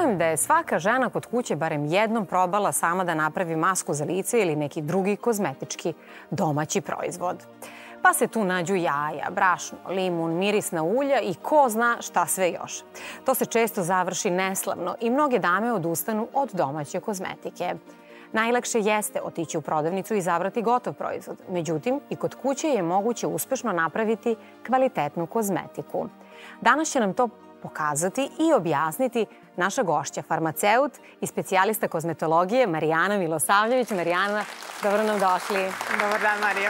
Verujem da je svaka žena kod kuće barem jednom probala sama da napravi masku za lice ili neki drugi kozmetički domaći proizvod. Pa se tu nađu jaja, brašno, limun, mirisna ulja i ko zna šta sve još. To se često završi neslavno i mnoge dame odustanu od domaće kozmetike. Najlakše jeste otići u prodavnicu i izabrati gotov proizvod. Međutim, i kod kuće je moguće uspešno napraviti kvalitetnu kozmetiku. Danas će nam to pokazati i objasniti naša gošća, farmaceut i specijalista kozmetologije Marijana Milosavljević. Marijana, dobro nam došli. Dobar dan, Marija.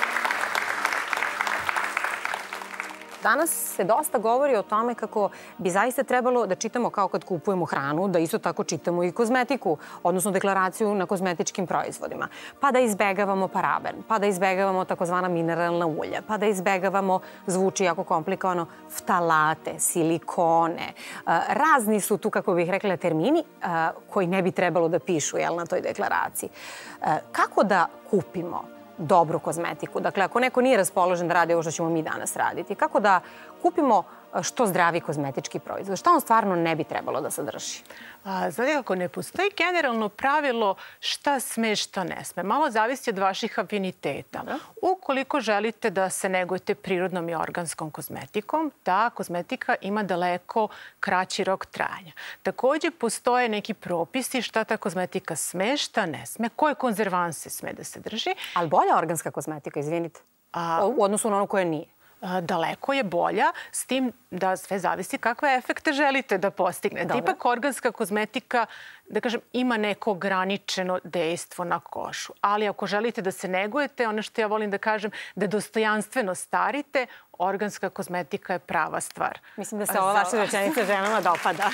Danas se dosta govori o tome kako bi zaista trebalo da čitamo kao kad kupujemo hranu, da isto tako čitamo i kozmetiku, odnosno deklaraciju na kozmetičkim proizvodima. Pa da izbegavamo paraben, pa da izbegavamo takozvana mineralna ulja, pa da izbegavamo, zvuči jako komplikovano, ftalate, silikone. Razni su tu, kako bih rekla, termini koji ne bi trebalo da pišu na toj deklaraciji. Kako da kupimo dobru kozmetiku? Dakle, ako neko nije raspoložen da radi ovo što ćemo mi danas raditi, kako da kupimo što zdravi kozmetički proizvod? Šta on stvarno ne bi trebalo da sadrži? Znate kako, ne postoji generalno pravilo šta sme, šta ne sme. Malo zavisi od vaših afiniteta. Ukoliko želite da se negujete prirodnom i organskom kozmetikom, ta kozmetika ima daleko kraći rok trajanja. Takođe, postoje neki propisi šta ta kozmetika sme, šta ne sme, koje konzervanse sme da se drži. Ali bolja organska kozmetika, izvinite, u odnosu na ono koje nije? Daleko je bolja, s tim da sve zavisi kakve efekte želite da postignete. Ipak organska kozmetika, da kažem, ima neko ograničeno dejstvo na kožu. Ali ako želite da se negujete, ono što ja volim da kažem, da dostojanstveno starite, organska kozmetika je prava stvar. Mislim da se ova vaša rečenica ženama dopada.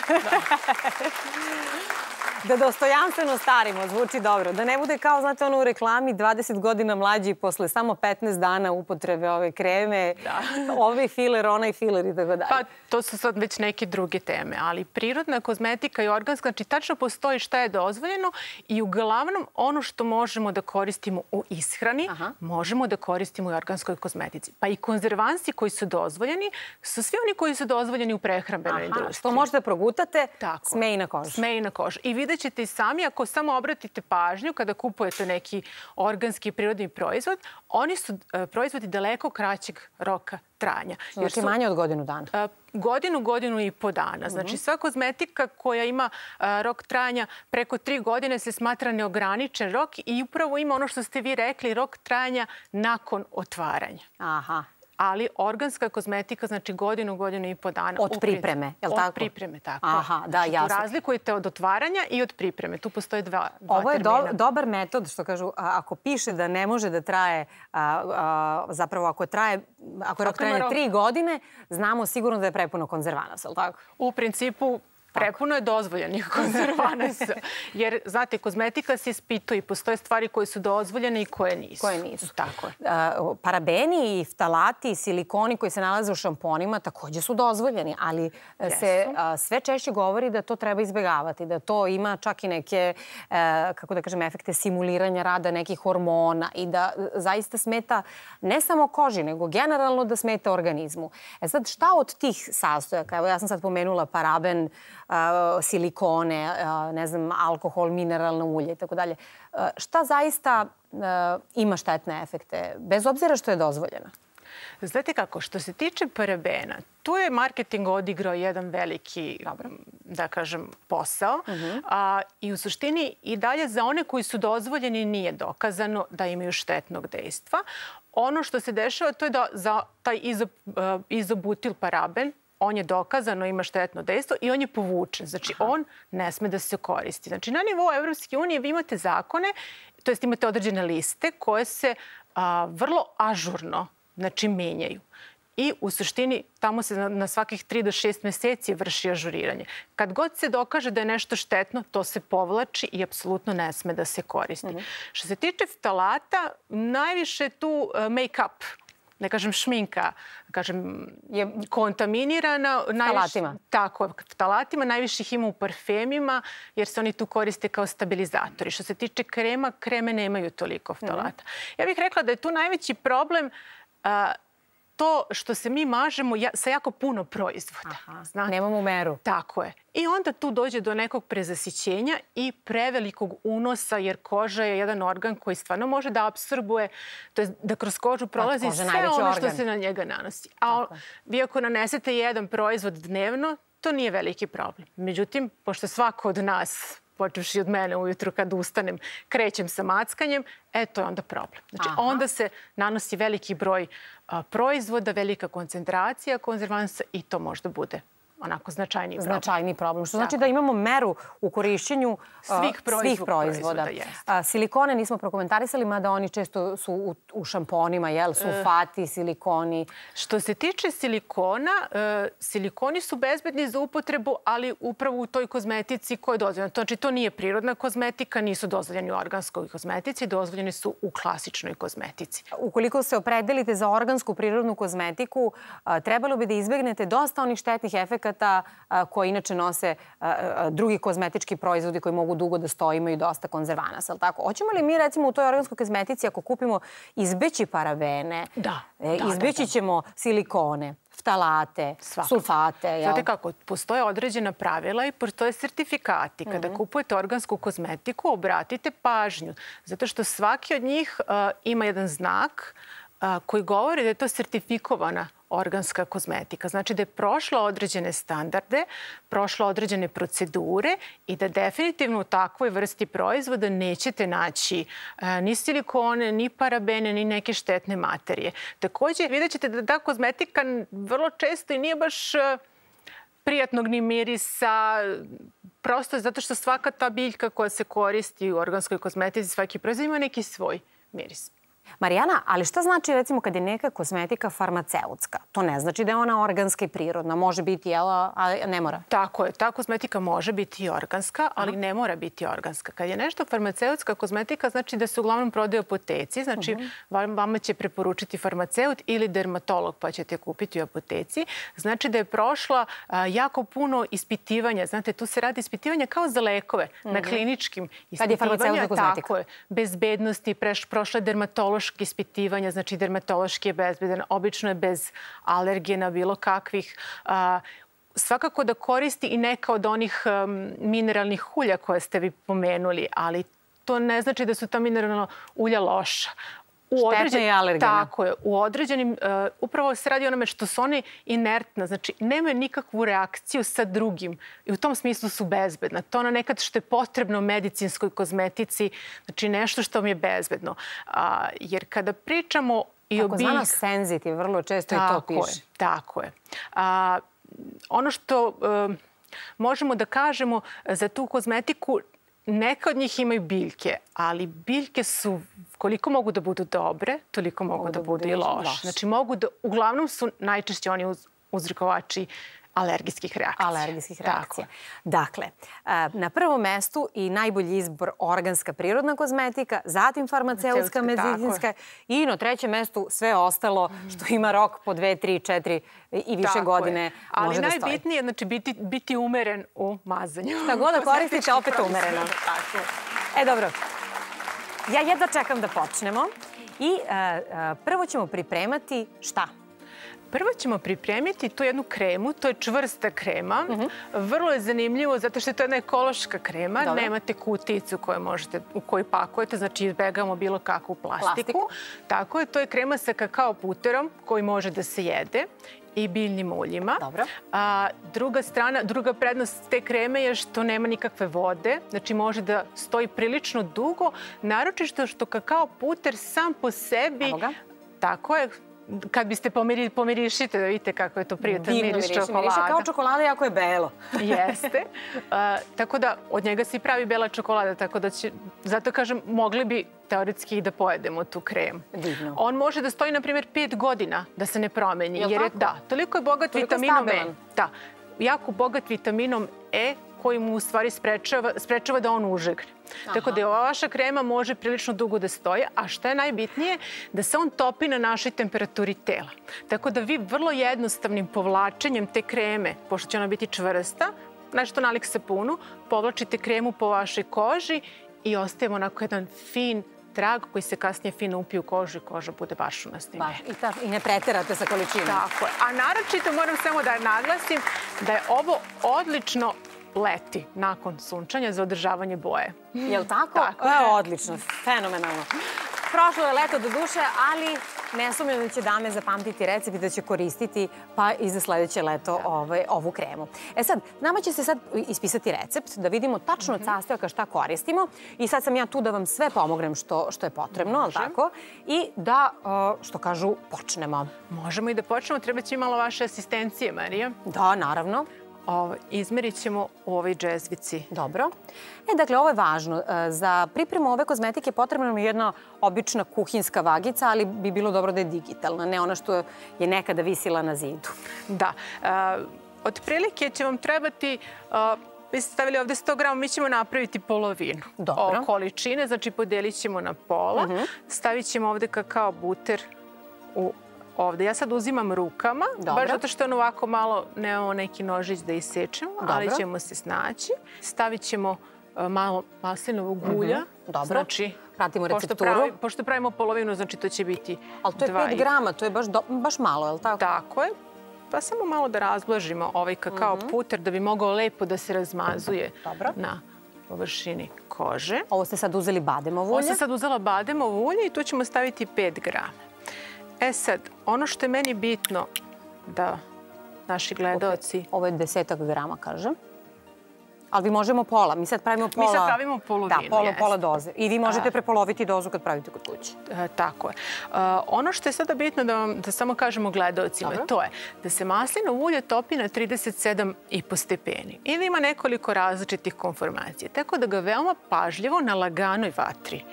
Da dostojanstveno starimo, zvuči dobro. Da ne bude kao, znate, ono u reklami 20 godina mlađi posle samo 15 dana upotrebe ove kreme, ovaj filer, onaj filer i tako dalje. Pa to su sad već neke druge teme, ali prirodna kozmetika i organska, znači tačno postoji šta je dozvoljeno i uglavnom ono što možemo da koristimo u ishrani, možemo da koristimo i u organskoj kozmetici. Pa i konzervansi koji su dozvoljeni su svi oni koji su dozvoljeni u prehrambenoj industriji. Što možete progutate, sme i na kožu. Sme i na kožu. I vidjet ćete i sami, ako samo obratite pažnju kada kupujete neki organski prirodni proizvod, oni su proizvodi daleko kraćeg roka trajanja. Znači manje od godinu dana? Godinu i po dana. Znači sva kozmetika koja ima rok trajanja preko 3 godine se smatra neograničen rok i upravo ima ono što ste vi rekli, rok trajanja nakon otvaranja. Aha. Ali organska kozmetika, znači godinu i po dana. Od pripreme, je li tako? Od pripreme, tako. Aha, da, jasno. Razlikujete od otvaranja i od pripreme. Tu postoje dva Ovo je termina. dobar metod, što kažu, ako piše da ne može da traje, zapravo ako rok traje 3 godine, znamo sigurno da je prepuno konzervanasa, je li tako? U principu, prepuno je dozvoljenih konzervanasa. Jer, znate, kozmetika se ispituje i postoje stvari koje su dozvoljene i koje nisu. Koje nisu. Tako je. Parabeni i ftalati i silikoni koji se nalaze u šamponima takođe su dozvoljeni, ali se sve češće govori da to treba izbegavati, da to ima čak i neke, kako da kažem, efekte simuliranja rada nekih hormona i da zaista smeta ne samo koži, nego generalno da smeta organizmu. Sad, šta od tih sastojaka? Evo, ja sam sad pomenula paraben, silikone, ne znam, alkohol, mineralna ulja i tako dalje. Šta zaista ima štetne efekte, bez obzira što je dozvoljena? Znate kako, što se tiče parabena, tu je marketing odigrao jedan veliki, da kažem, posao. I u suštini i dalje za one koji su dozvoljeni nije dokazano da imaju štetnog dejstva. Ono što se dešava, to je da za taj izobutil paraben, on je dokazano, ima štetno dejstvo i on je povučen. Znači, on ne sme da se koristi. Znači, na nivou Evropske unije vi imate zakone, to jest imate određene liste koje se vrlo ažurno menjaju. I u suštini tamo se na svakih 3 do 6 meseci vrši ažuriranje. Kad god se dokaže da je nešto štetno, to se povlači i apsolutno ne sme da se koristi. Što se tiče ftalata, najviše tu make-up, ne kažem šminka, kažem, je kontaminirana. Ftalatima. Tako, ftalatima. Najviše ih ima u parfemima, jer se oni tu koriste kao stabilizatori. Što se tiče kreme nemaju toliko ftalata. Ja bih rekla da je tu najveći problem to što se mi mažemo sa jako puno proizvoda. Nemamo meru. Tako je. I onda tu dođe do nekog prezasićenja i prevelikog unosa, jer koža je jedan organ koji stvarno može da apsorbuje, to je da kroz kožu prolazi sve ono što se na njega nanosi. A vi ako nanesete jedan proizvod dnevno, to nije veliki problem. Međutim, pošto svako od nas, počevši od mene ujutru kad ustanem, krećem sa mackanjem, to je onda problem. Znači, onda se nanosi veliki broj proizvoda, velika koncentracija konzervansa i to možda bude onako značajniji problem. Značajniji problem, što znači da imamo meru u korišćenju svih proizvoda. Silikone nismo prokomentarisali, mada oni često su u šamponima, sulfati, silikoni. Što se tiče silikona, silikoni su bezbedni za upotrebu, ali upravo u toj kozmetici koja je dozvoljena. Znači, to nije prirodna kozmetika, nisu dozvoljeni u organskoj kozmetici, dozvoljeni su u klasičnoj kozmetici. Ukoliko se opredelite za organsku prirodnu kozmetiku, trebalo bi da izbegnete dosta onih štetnih efekata koje inače nose drugi kozmetički proizvodi koji mogu dugo da stoje, imaju dosta konzervanasa. Hoćemo li mi recimo u toj organskoj kozmetici ako kupimo izbeći parabene, izbeći ćemo silikone, ftalate, sulfate? Znate kako, postoje određena pravila i postoje sertifikati. Kada kupujete organsku kozmetiku, obratite pažnju, zato što svaki od njih ima jedan znak koji govori da je to sertifikovana organska kozmetika. Znači da je prošla određene standarde, prošla određene procedure i da definitivno u takvoj vrsti proizvoda nećete naći ni silikone, ni parabene, ni neke štetne materije. Također, vidjet ćete da ta kozmetika vrlo često i nije baš prijatnog ni mirisa, prosto zato što svaka ta biljka koja se koristi u organskoj kozmetici, svaki proizvod ima neki svoj miris. Marijana, ali šta znači recimo kad je neka kozmetika farmaceutska? To ne znači da je ona organska i prirodna. Može biti, ali ne mora. Tako je. Ta kozmetika može biti i organska, ali ne mora biti organska. Kad je nešto farmaceutska kozmetika, znači da se uglavnom prodaje u apoteci. Znači, vama će preporučiti farmaceut ili dermatolog, pa ćete kupiti u apoteci. Znači da je prošla jako puno ispitivanja. Znate, tu se radi ispitivanja kao za lekove, na kliničkim ispitivanja. Kad je farmaceutska kozmetika. Tako je. Bezbednosti, prošla dermatološka ispitivanja, znači dermatološki je bezbedan, obično je bez alergena, bilo kakvih. Svakako da koristi i neka od onih mineralnih ulja koje ste vi pomenuli, ali to ne znači da su ta mineralna ulja loša. Štetne i alergene. Tako je. U određenim, upravo se radi o onome što su one inertne, znači nemaju nikakvu reakciju sa drugim i u tom smislu su bezbedna. To ono nekad što je potrebno medicinskoj kozmetici, znači nešto što vam je bezbedno. Jer kada pričamo i o biljkama... Takozvano senzitiv, vrlo često i to piše. Tako je. Ono što možemo da kažemo za tu kozmetiku, neka od njih imaju biljke, ali biljke su, koliko mogu da budu dobre, toliko mogu da budu i loše. Znači, uglavnom su najčešće oni uzrokovači alergijskih reakcija. Alergijskih reakcija. Dakle, na prvom mestu i najbolji izbor organska prirodna kozmetika, zatim farmaceutska, medicinska i na trećem mestu sve ostalo što ima rok po 2, 3, 4 i više godine može da stoji. Ali najbitnije je znači, biti umeren u mazanju. Šta god da koristite, opet umereno. Dobro. Ja jedva čekam da počnemo i prvo ćemo pripremati šta? Prvo ćemo pripremiti tu jednu kremu, to je čvrsta krema. Vrlo je zanimljivo zato što je to jedna ekološka krema. Nemate kuticu u koju pakujete, znači izbegamo bilo kakvu plastiku. Tako je, to je krema sa kakao puterom koji može da se jede i biljnim uljima. Druga prednost te kreme je što nema nikakve vode, znači može da stoji prilično dugo, naročito što kakao puter sam po sebi, tako je, kad biste pomirišite da vidite kako je to prijatan miris čokolada. Miriše kao čokolada, jako je belo. Jeste. Tako da od njega se i pravi bela čokolada, tako da će, zato kažem, mogli bi teoretski i da pojedemo tu kremu. Divno. On može da stoji, na primjer, 5 godina da se ne promeni. Jer je, da, toliko je bogat vitaminom E. Da, jako bogat vitaminom E koji mu u stvari sprečava da on užegne. Tako da ova vaša krema može prilično dugo da stoji, a što je najbitnije, da se on topi na našoj temperaturi tela. Tako da vi vrlo jednostavnim povlačenjem te kreme, pošto će ona biti čvrsta, nešto nalik sapunu, povlačite kremu po vašoj koži i ostavimo onako jedan fin, trag koji se kasnije fino upije u kožu i koža bude baš unasta. I ne preterate sa količinom. Tako je. A naročito moram samo da naglasim da je ovo odlično leti nakon sunčanja za održavanje boje. Je li tako? Tako je. Odlično, fenomenalno. Prošlo je leto do duše, ali ne sumnjam da će dame zapamtiti recept i da će koristiti pa i za sledeće leto ovu kremu. E sad, nama će se sad ispisati recept da vidimo tačno od sastojaka šta koristimo i sad sam ja tu da vam sve pomognem što je potrebno, ali tako? I da, što kažu, počnemo. Možemo i da počnemo, treba će malo vaše asistencije, Marija. Da, naravno. Izmerit ćemo u ovoj džezvici. Dobro. Dakle, ovo je važno. Za pripremu ove kozmetike potrebna nam je jedna obična kuhinska vagica, ali bi bilo dobro da je digitalna, ne ona što je nekada visila na zidu. Da. Otprilike će vam trebati, vi ste stavili ovde 100 grama, mi ćemo napraviti polovinu količine, znači podelit ćemo na pola. Stavit ćemo ovde kakao buter u ovde. Ja sad uzimam rukama, baš zato što on ovako malo, nemamo neki nožić da isečemo, ali ćemo se snaći. Stavit ćemo malo maslinovog ulja. Dobro, pratimo recepturu. Pošto pravimo polovinu, znači to će biti 2,5. Ali to je 5 grama, to je baš malo, je li tako? Tako je. Pa samo malo da razblažimo ovaj kakao puter da bi mogao lepo da se razmazuje na površini kože. Ovo ste sad uzeli bademovo ulje? Ovo ste sad uzela bademovo ulje i tu ćemo staviti 5 grama. E sad, ono što je meni bitno da naši gledaoci... Ovo je 10 grama, kažem. Ali vi možemo pola. Mi sad pravimo pola... Mi sad pravimo polovinu, da, pola doze. I vi možete prepoloviti dozu kad pravite kod kuće. Tako je. Ono što je sada bitno da samo kažemo gledaocima, to je da se maslinovo ulje topi na 37,5 stepeni. I da ima nekoliko različitih konformacija. Tako da ga veoma pažljivo na laganoj vatri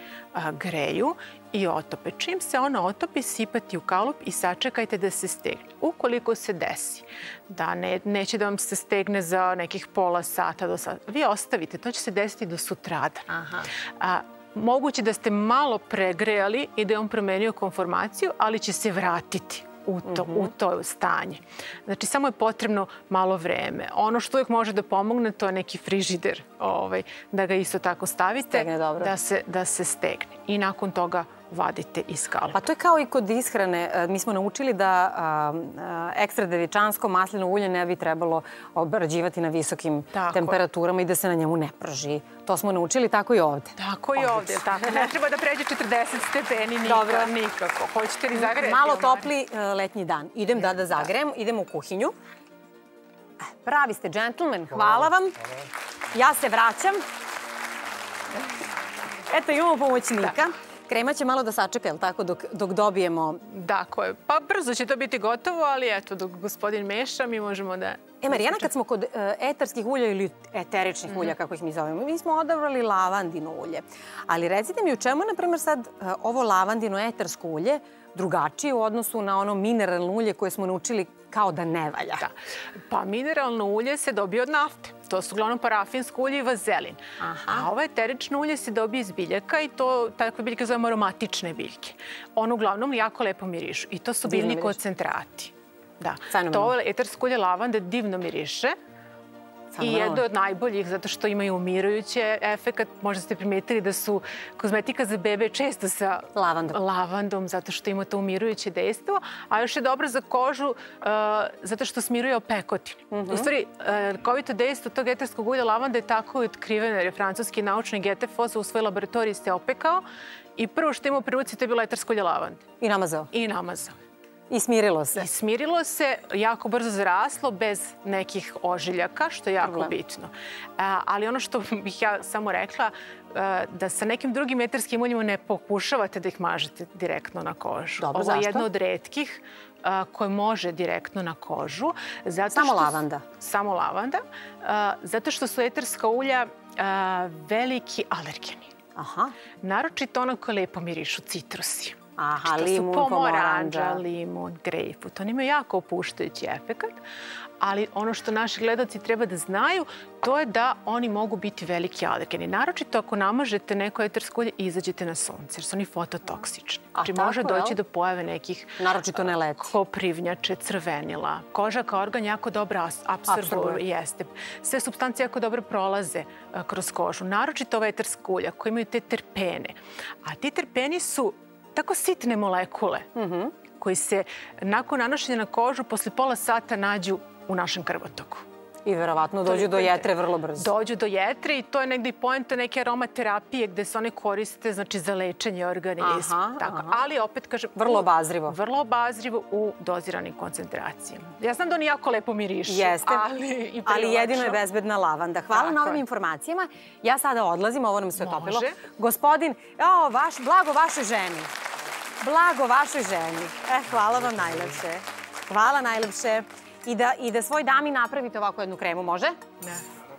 greju i otope. Čim se ona otopi, sipati u kalup i sačekajte da se stegne. Ukoliko se desi da neće da vam se stegne za nekih pola sata do sata, vi ostavite, to će se desiti do sutradan. Moguće da ste malo pregrejali i da je on promenio konformaciju, ali će se vratiti u to stanje. Znači, samo je potrebno malo vreme. Ono što uvijek može da pomogne, to je neki frižider, da ga isto tako stavite, da se stegne. I nakon toga vadite iz kalupa. Pa to je kao i kod ishrane. Mi smo naučili da ekstra devičansko maslinovo ulje ne bi trebalo obrađivati na visokim temperaturama i da se na njemu ne praži. To smo naučili tako i ovde. Tako i ovde, tako. Ne treba da pređe 40 stepeni nikako. Hoćete li zagrejati? Malo topli letnji dan. Idem da zagrejem, idem u kuhinju. Pravi ste džentlmen, hvala vam. Ja se vraćam. Eto, imamo pomoćnika. Krema će malo da sačeka, je li tako, dok dobijemo... Tako je. Pa brzo će to biti gotovo, ali eto, dok gospodin meša, mi možemo da... Marijana, kad smo kod etarskih ulja ili eteričnih ulja, kako ih mi zovemo, mi smo odabrali lavandino ulje. Ali recite mi u čemu, na primjer, sad ovo lavandino etarsko ulje drugačije u odnosu na ono mineralno ulje koje smo naučili kao da ne valja? Pa mineralno ulje se dobije od nafte. To su uglavnom parafinsko ulje i vazelin. A ovo eterično ulje se dobije iz biljaka i to takve biljke zovemo aromatične biljke. Ono uglavnom jako lepo mirišu i to su biljni koncentrati. Da. To etersko ulje lavande divno miriše i jedno od najboljih zato što imaju umirujući efekat. Možda ste primetili da su kozmetika za bebe često sa lavandom zato što ima to umirujuće dejstvo, a još je dobro za kožu zato što smiruje opekotine. U stvari, lekovito dejstvo tog eterskog ulja lavande je tako i otkriveno jer je francuski naučnik Getefos u svojoj laboratoriji se opekao i prvo što imao pri ruci to je bilo etersko ulje lavande. I namazao? I namazao. I smirilo se? I smirilo se, jako brzo zaraslo, bez nekih ožiljaka, što je jako bitno. Ali ono što bih ja samo rekla, da sa nekim drugim eterskim uljima ne pokušavate da ih mažete direktno na kožu. Dobro, zašto? Ovo je jedno od retkih koje može direktno na kožu. Samo lavanda? Samo lavanda. Zato što su eterska ulja veliki alergeni. Naročito ono koje lepo mirišu, citrusi. Aha, To su limun, pomoranđa. limun, grejpfrut. Oni imaju jako opuštajući efekat, ali ono što naši gledalci treba da znaju, to je da oni mogu biti veliki alergeni. Naročito ako namažete neko etersko ulje i izađete na sunce, jer su oni fototoksični. Znači može doći do pojave nekih naročito ne leti. koprivnjače, crvenila. Koža kao organ jako dobro apsorbuje. Jeste. Sve supstancije jako dobro prolaze kroz kožu. Naročito ova eterska ulja koji imaju te terpene. A ti terpeni su tako sitne molekule koji se nakon nanošenja na kožu posle pola sata nađu u našem krvotoku. I verovatno dođu do jetre vrlo brzo. Dođu do jetre i to je negdje i poenta neke aromaterapije gde se one koriste za lečenje organizma. Ali opet kažem... Vrlo obazrivo. Vrlo obazrivo u doziranim koncentracijama. Ja znam da oni jako lepo mirišu. Jeste, ali jedino je bezbedna lavanda. Hvala na ovim informacijama. Ja sada odlazim, ovo nam se otopilo. Gospodin, blago vašoj ženi. Blago vašoj ženi. Hvala vam najlepše. Hvala najlepše. I da svoj dami napravite ovako jednu kremu, može? Ne.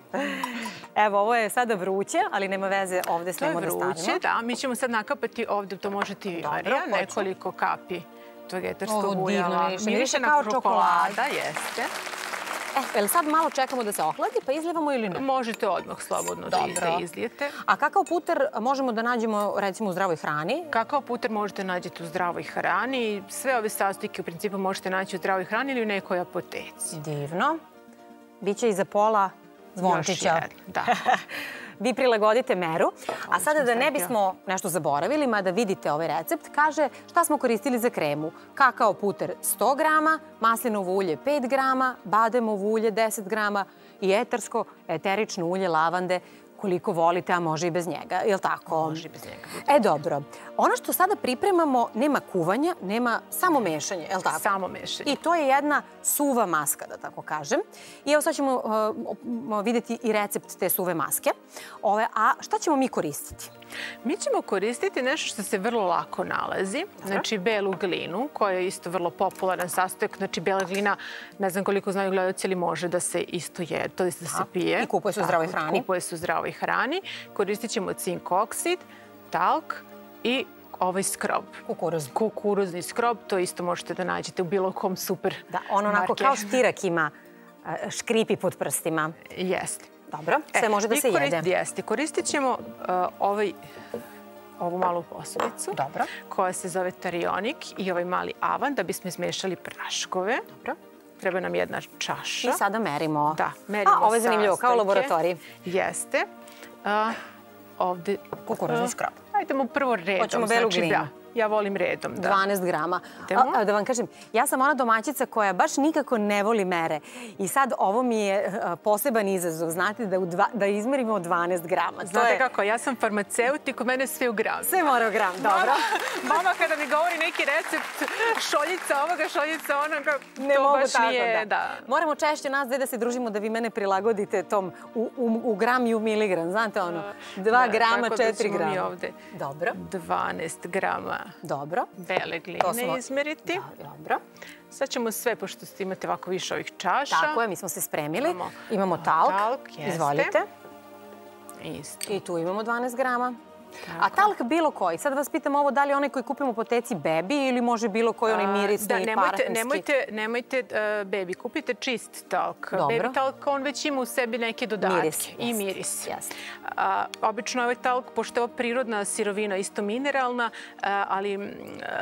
Evo, ovo je sada vruće, ali nema veze, ovde smemo da stavimo. To je vruće, da. Mi ćemo sad nakapati ovde, to možete i vi, Marija, nekoliko kapi tog eterskog ulja. Miriše kao čokolada. Jeste. Jel sad malo čekamo da se ohladi, pa izlivamo ili ne? Možete odmah slobodno da izlijete. A kakao puter možemo da nađemo, recimo, u zdravoj hrani? Kakao puter možete nađeti u zdravoj hrani. Sve ove sastojke u principu možete naći u zdravoj hrani ili u nekoj apoteci. Divno. Biće i za pola zvončića. Još jedno, da. Vi prilagodite meru. A sada da ne bismo nešto zaboravili, mada vidite ovaj recept, kaže šta smo koristili za kremu. Kakao puter 100 grama, maslinovo ulje 5 grama, bademovo ulje 10 grama i eterično ulje lavande koliko volite, a može i bez njega. Je li tako? Može i bez njega. Dobro. Ono što sada pripremamo nema kuvanja, nema samo mešanje. Je li tako? Samo mešanje. I to je jedna suva maska, da tako kažem. I evo sad ćemo vidjeti i recept te suve maske. A šta ćemo mi koristiti? Mi ćemo koristiti nešto što se vrlo lako nalazi. Znači, belu glinu, koja je isto vrlo popularan sastojak. Znači, bela glina, ne znam koliko znaju gledalci, ali može da se isto jede, to da se pije. I kupuje se u zdravoj hrani. Kupuje se u zdravoj hrani. Koristit ćemo cink oksid, talk i ovaj skrob. Kukuruzni. Kukuruzni skrob, to isto možete da nađete u bilo kom super marke. Da, ono onako kao štirak ima škripi pod prstima. Jeste. Dobro, sve može da se jede. Jeste. Koristit ćemo ovu malu posudicu koja se zove tarionik i ovaj mali avan da bismo izmešali praškove. Dobro. Treba nam jedna čaša. I sada merimo. Da, merimo sastojke. Ovo je zanimljivo, kao laboratorij. Jeste. Ovde... Kukuruzni skrob. Ajdemo prvo redom. Hoćemo belu glinu. Ja volim redom, da. 12 grama. Da vam kažem, ja sam ona domaćica koja baš nikako ne voli mere. I sad ovo mi je poseban izazov, znate, da izmerimo 12 grama. Znate kako, ja sam farmaceut i kod mene sve u gram. Sve mora u gram, dobro. Mama kada mi govori neki recept, šoljica ovoga, šoljica onoga, to baš nije, da. Moramo češće nas da se družimo da vi mene prilagodite tom u gram i u miligram. Znate ono, 2 grama, 4 grama. Tako da ćemo mi ovde 12 grama dobro. Bele gline izmeriti. Dobro. Sad ćemo sve, pošto imate ovako više ovih čaša. Tako je, mi smo se spremili. Imamo talk. Izvolite. Isto. I tu imamo 12 grama. A talk bilo koji? Sad vas pitam ovo, da li je onaj koji kupimo po teci bebi ili može bilo koji onaj mirisni i parafinski? Nemojte bebi, kupite čist talk. Bebi talk, on već ima u sebi neke dodatke i miris. Obično ovaj talk, pošto je ovo prirodna sirovina, isto mineralna, ali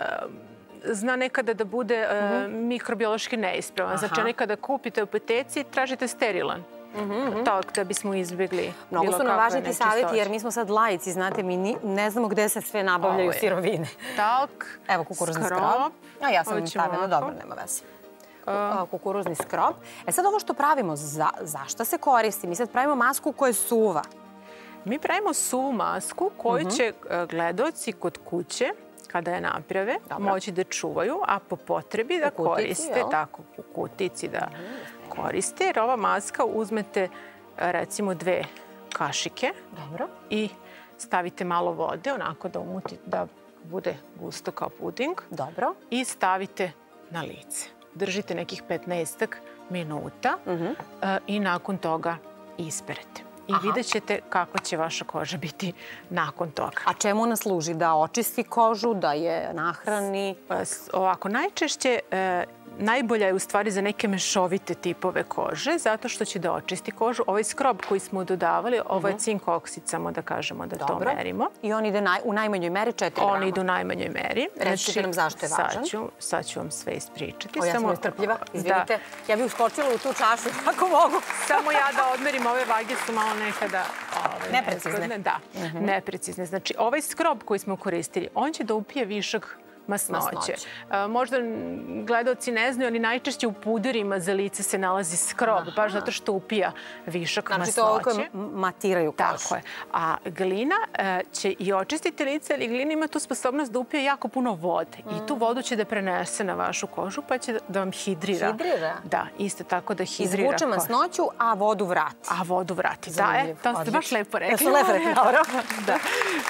zna nekada da bude mikrobiološki neispravan. Znači, nekada kupite u peteci, tražite sterilan talk da bismo izbjegli. Mnogo su nam važni ti savjeti jer mi smo sad laici, znate, mi ne znamo gde se sve nabavljaju sirovine. Talk, evo kukuruzni skrob. A ja sam stavila, dobro, nema veze. Kukuruzni skrob. Sad ovo što pravimo, za šta se koristi? Mi sad pravimo masku koja je suva. Mi pravimo suvu masku koju će gledaoci kod kuće, kada je naprave, moći da čuvaju, a po potrebi da koriste, tako, u kutici da koriste, jer ova maska uzmete, recimo, 2 kašike i stavite malo vode, onako da umutite, da bude gusto kao puding. Dobro. I stavite na lice. Držite nekih 15 minuta i nakon toga isperete. i vidjet ćete kako će vaša koža biti nakon toga. A čemu ona služi? Da očisti kožu, da je nahrani? Ovako, najčešće najbolja je u stvari za neke mešovite tipove kože, zato što će da očisti kožu. Ovaj skrob koji smo dodavali, ovo je cink oksid, samo da kažemo da to merimo. I on ide u najmanjoj meri 4 grama? On ide u najmanjoj meri. Recite nam zašto je važan. Sad ću vam sve ispričati. Ja sam istrpljiva, izvinite. Ja bih uskočila u tu čašu, ako mogu. Samo ja da odmerim, ove vage su malo nekada... Neprecizne. Da, neprecizne. Znači, ovaj skrob koji smo koristili, on će da upije višak masnoće. Možda gledaoci ne znaju, ali najčešće u puderima za lice se nalazi skrob, baš zato što upija višak masnoće. Znači to koje matiraju kožu. Tako je. A glina će i očistiti lice, ali glina ima tu sposobnost da upije jako puno vode. I tu vodu će da prenese na vašu kožu, pa će da vam hidrira. Hidrira? Da, isto tako da hidrira. Izvuče masnoću, a vodu vrati. A vodu vrati, da. To ste baš lepo rekli. Ja sam lepo rekli, dobro. Da.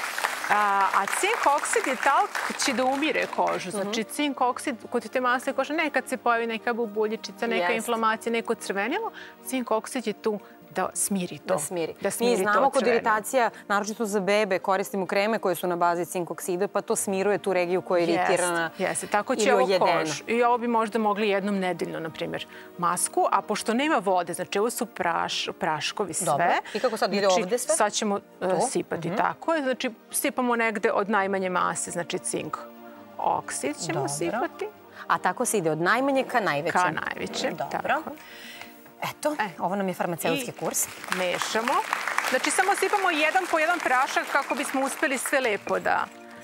A cink oksid je talk će da umire kožu. Znači, cink oksid kod te masne kože, nekad se pojavi neka bubuljičica, neka inflamacija, neko crvenilo, cink oksid je tu da smiri to. Da smiri. Mi znamo kod iritacija, naročito za bebe, koristimo kreme koje su na bazi cink oksida, pa to smiruje tu regiju koja je iritirana. Jeste, tako će ovo kožu. I ovo bi možda mogli jednom nedeljno, na primjer, masku, a pošto nema vode, znači ovo su praškovi sve. Dobro. I kako sad ide ovde sve? Sad ćemo sipati, tako je. Znači, sipamo negde od najmanje mase, znači cink oksid ćemo sipati. A tako se ide od najmanje ka najvećem. Ka najvećem, tako. Eto, ovo nam je farmaceutski kurs. Mešamo. Znači, samo sipamo jedan po jedan prašak kako bismo uspeli sve lepo da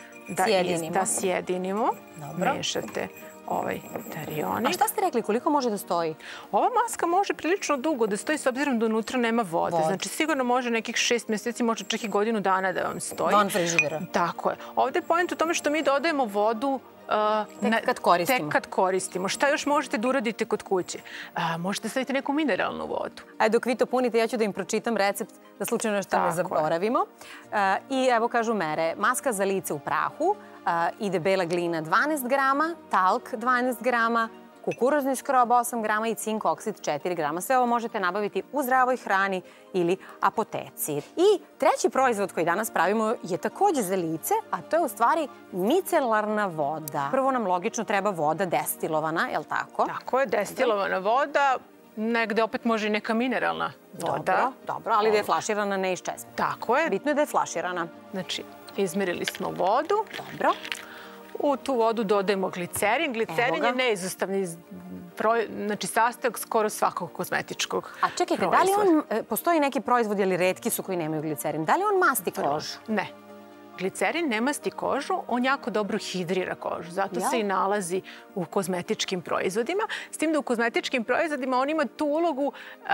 sjedinimo. Dobro. Mešate ovaj tarionik. A šta ste rekli, koliko može da stoji? Ova maska može prilično dugo da stoji s obzirom da unutra nema vode. Znači, sigurno može nekih 6 mjeseci, možda čak i godinu dana da vam stoji. Van frižidera. Tako je. Ovde je point u tome što mi dodajemo vodu tek kad koristimo. Tek kad koristimo. Šta još možete da uradite kod kuće? Možete staviti neku mineralnu vodu. Dok vi to punite, ja ću da im pročitam recept da slučajno što ne zaboravimo. I evo kažu mere. Maska za lice u prahu, ide bela glina 12 grama, talk 12 grama, kukuruzni skrob 8 grama i cink oksid 4 grama. Sve ovo možete nabaviti u zdravoj hrani ili apoteci. I treći proizvod koji danas pravimo je takođe za lice, a to je u stvari micelarna voda. Prvo nam logično treba voda destilovana, je li tako? Tako je, destilovana voda. Negde opet može i neka mineralna voda. Dobro, ali da je flaširana, ne iz česme. Tako je. Bitno je da je flaširana. Znači, izmerili smo vodu. Dobro. U tu vodu dodajemo glicerin. Glicerin je neizostavni sastojak skoro svakog kozmetičkog proizvoda. A čekajte, da li on, postoji neki proizvod ili retki su koji nemaju glicerin, da li on masti kožu? Ne. Glicerin ne masti kožu, on jako dobro hidrira kožu. Zato se i nalazi u kozmetičkim proizvodima. S tim da u kozmetičkim proizvodima on ima tu ulogu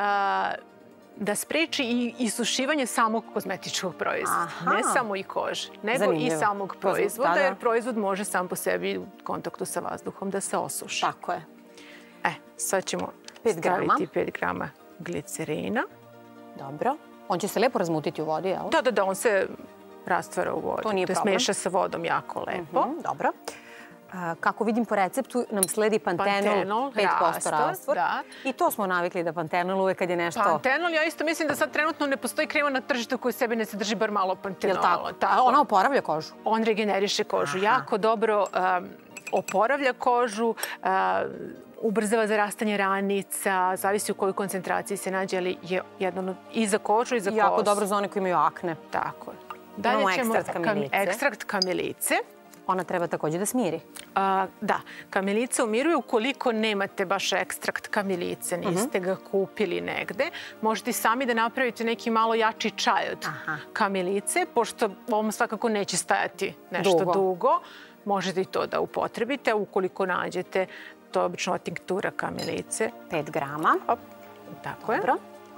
da spreči i isušivanje samog kozmetičkog proizvoda. Ne samo i kože, nego i samog proizvoda, jer proizvod može sam po sebi u kontaktu sa vazduhom da se osuši. Tako je. Sad ćemo staviti 5 grama glicerina. Dobro. On će se lepo razmutiti u vodi, jel? Da, on se rastvara u vodi. To nije problem. Da smeša sa vodom jako lepo. Dobro. Kako vidim po receptu, nam sledi pantenol 5% rastvor. I to smo navikli da pantenol uvek kad je nešto... Pantenol, ja isto mislim da sad trenutno ne postoji krema na tržištu koji sebi ne sadrži bar malo pantenola. Jel' tako? A ona oporavlja kožu? On regeneriše kožu. Jako dobro oporavlja kožu, ubrzava zarastanje ranica, zavisi u kojoj koncentraciji se nađe, ali je jedno i za kožu i za kosu. Jako dobro za one koji imaju akne. Tako je. Imamo ekstrakt kamilice. Ekstrakt kamilice. Ona treba takođe da smiri. Da, kamilica umiruje ukoliko nemate baš ekstrakt kamilice, niste ga kupili negde. Možete sami da napravite neki malo jači čaj od kamilice, pošto ovom svakako neće stajati nešto dugo. Možete i to da upotrebite. Ukoliko nađete, to je obično tinktura kamilice. 5 grama. Tako je. Dobro.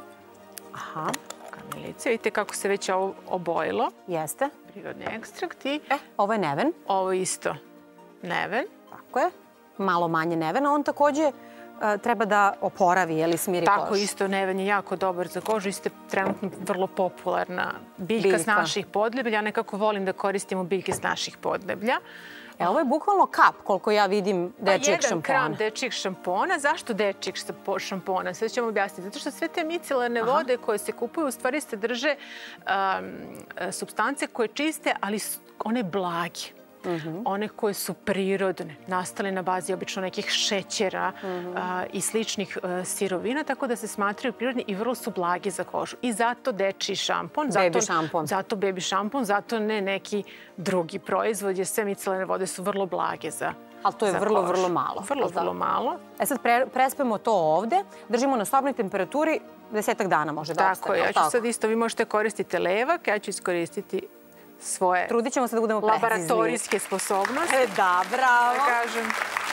Kamilice. Vidite kako se već ovo obojilo. Jeste. Prirodni ekstrakt i... Ovo je neven. Ovo isto neven. Tako je. Malo manje nevena. On takođe treba da oporavi, je li smiri kožu? Tako, isto neven je jako dobar za kožu. Isto je trenutno vrlo popularna biljka s naših podneblja. Ja nekako volim da koristimo biljke s naših podneblja. Ovo je bukvalno kap, koliko ja vidim, dečijeg šampona. Pa 1 gram dečijeg šampona. Zašto dečijeg šampona? Sve ćemo objasniti. Zato što sve te micelarne vode koje se kupuju u stvari se drže supstance koje čiste, ali one blage. One koje su prirodne, nastale na bazi obično nekih šećera i sličnih sirovina, tako da se smatraju prirodni i vrlo su blagi za kožu. I zato dečiji šampon. Baby šampon. Zato baby šampon, zato ne neki drugi proizvod, jer sve micelarne vode su vrlo blage za kožu. Ali to je vrlo malo. Vrlo malo. E sad prespemo to ovde, držimo na sobnoj temperaturi 10 dana može da ostane. Tako, ja ću sad isto, vi možete koristiti levak, ja ću iskoristiti svoje trudit ćemo se da budemo precizni. Laboratorijske sposobnosti. Da, bravo. Da kažem.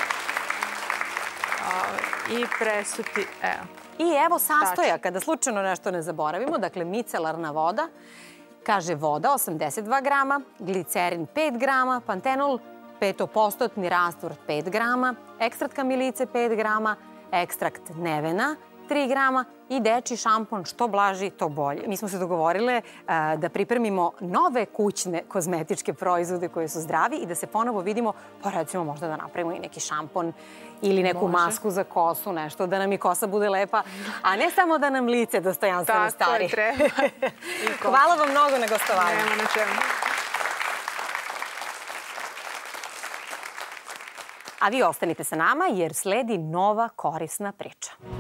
I presuti, evo. I evo sastojaka, da slučajno nešto ne zaboravimo. Dakle, micelarna voda, kaže voda 82 grama, glicerin 5 grama, pantenol 5% rastvor 5 grama, ekstrakt kamilice 5 grama, ekstrakt nevena 3 grama i dečiji šampon, što blaži, to bolje. Mi smo se dogovorile da pripremimo nove kućne kozmetičke proizvode koje su zdravi i da se ponovo vidimo, pa recimo možda da napravimo i neki šampon ili neku masku za kosu, nešto, da nam i kosa bude lepa, a ne samo da nam lice dostojanstveno stari. Tako je, treba. Hvala vam mnogo na gostovanju. Nema na čemu. A vi ostanite sa nama jer sledi nova korisna priča.